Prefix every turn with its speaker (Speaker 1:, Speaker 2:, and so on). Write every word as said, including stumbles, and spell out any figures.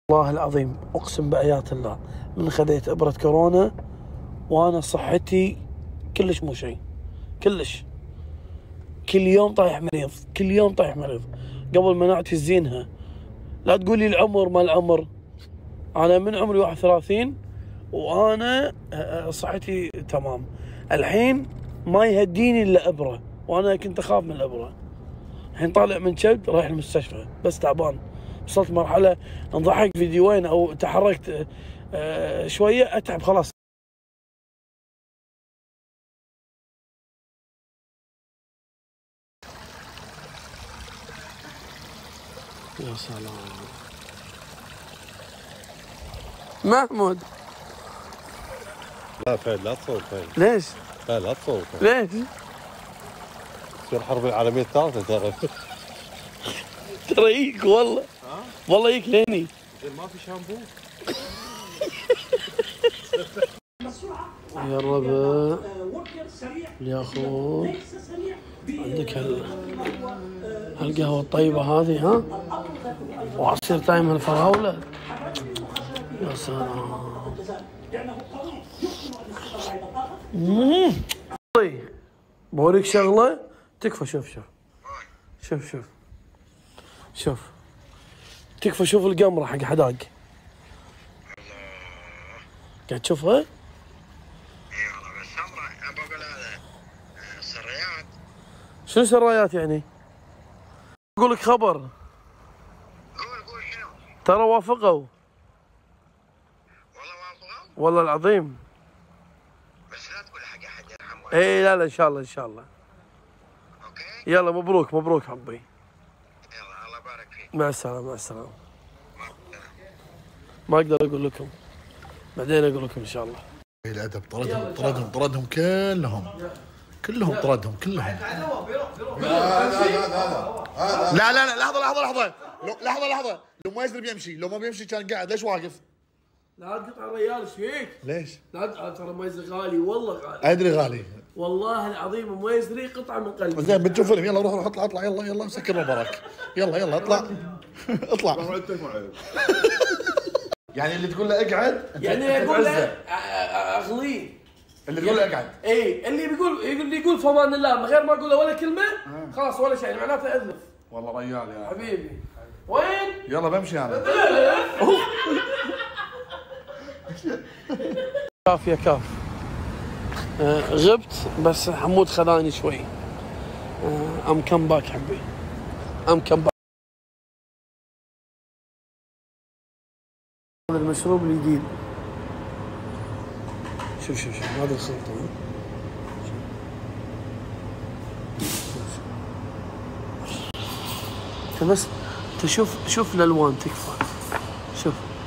Speaker 1: والله العظيم اقسم بآيات الله من خذيت ابرة كورونا وانا صحتي كلش مو شيء، كلش. كل يوم طايح مريض، كل يوم طايح مريض. قبل مناعتي زينها. لا تقولي العمر ما العمر، انا من عمري واحد وثلاثين وانا صحتي تمام. الحين ما يهديني الا ابره، وانا كنت اخاف من الابره. الحين طالع من شد رايح المستشفى بس تعبان. وصلت مرحله انضحك فيديوين او تحركت شويه اتعب خلاص. يا سلام محمود.
Speaker 2: لا فهد لا تصور فهد.
Speaker 1: ليش؟
Speaker 2: لا لا تصور فهد.
Speaker 1: ليش؟
Speaker 2: تصير الحرب العالميه الثالثه ترى.
Speaker 1: ترى يجيك والله. ها؟ والله يجيك ليني.
Speaker 2: ما في شامبو.
Speaker 1: يا الربع يا اخوي عندك هال هالقهوه الطيبه هذه ها؟ وعصير طايم الفراوله. يا سلام. اممم طيب بوريك شغله تكفى. شوف شوف شوف شوف شوف تكفى. شوف القمره حق حداق قاعد تشوفها؟
Speaker 3: اي والله بس سمراء. ابى اقول هذا سريات.
Speaker 1: شنو سرايات يعني؟ اقول لك خبر.
Speaker 3: قول قول شنو؟
Speaker 1: ترى وافقوا.
Speaker 3: والله وافقوا؟
Speaker 1: والله العظيم.
Speaker 3: بس لا تقول حق احد يرحم والديك.
Speaker 1: اي لا لا ان شاء الله ان شاء الله.
Speaker 3: اوكي؟
Speaker 1: يلا مبروك مبروك حبي.
Speaker 3: يلا الله يبارك فيك.
Speaker 1: مع السلامه مع السلامه.
Speaker 3: مع السلامة.
Speaker 1: ما اقدر اقول لكم، بعدين اقول لكم ان شاء الله.
Speaker 4: الادب طردهم طردهم طردهم كلهم كلهم طردهم كلهم.
Speaker 5: لا لا لا لا لا لحظه لحظه لحظه لحظه لحظه. لو ما يقدر بيمشي، لو ما بيمشي كان قاعد، ليش واقف؟
Speaker 1: لا تقطع الريال ايش فيك؟
Speaker 5: ليش؟
Speaker 1: لا تقطع، ترى ميز غالي والله غالي.
Speaker 5: ادري غالي
Speaker 1: والله العظيم ميزري قطعه من قلبي.
Speaker 5: زين بتشوف فيلم، يلا روح روح اطلع اطلع يلا يلا سكر مبارك. يلا يلا اطلع اطلع. يعني اللي تقول له اقعد
Speaker 1: يعني اقول له اغليه.
Speaker 5: اللي تقول له اقعد.
Speaker 1: اي اللي بيقول اللي يقول فمان الله من غير ما اقول له ولا كلمه خلاص ولا شيء، معناته اذلف.
Speaker 5: والله ريال يا
Speaker 1: حبيبي. وين؟
Speaker 5: يلا بمشي انا.
Speaker 1: كاف يا كاف. آه غبت بس حمود خذاني شوي. ام كم باك حبي. ام كم باك. هذا المشروب الجديد. شوف شوف شوف هذا الخلطة. انت بس تشوف شوف الالوان تكفى. شوف